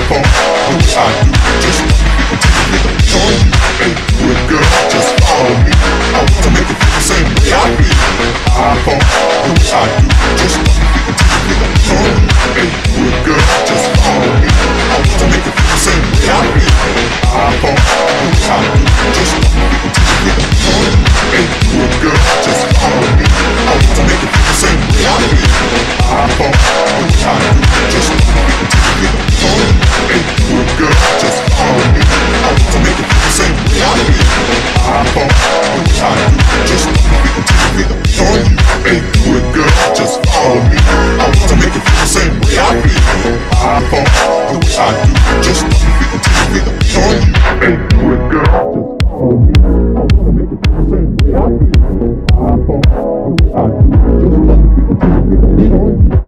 fall the way I do. Just join you, ain't good girl, just follow me. I want to make it feel the same way I feel. I fall the way I do. Just join you, ain't good girl, just follow me. I want to make it feel the same way I feel. I fall the way I do. Just join you, ain't good girl, just follow me. I want to make it feel the same way I feel. I fall the way I do. Just join you, ain't good girl, just follow me. I want to make it feel the same way I feel. I fall the way I do. Just join you, ain't good girl, just follow me. I want to make it feel the same way I feel. I fall the way I do. Just join you, ain't good girl, just follow me. I want to make it feel the same way I feel. I fall the way I do. Just join you.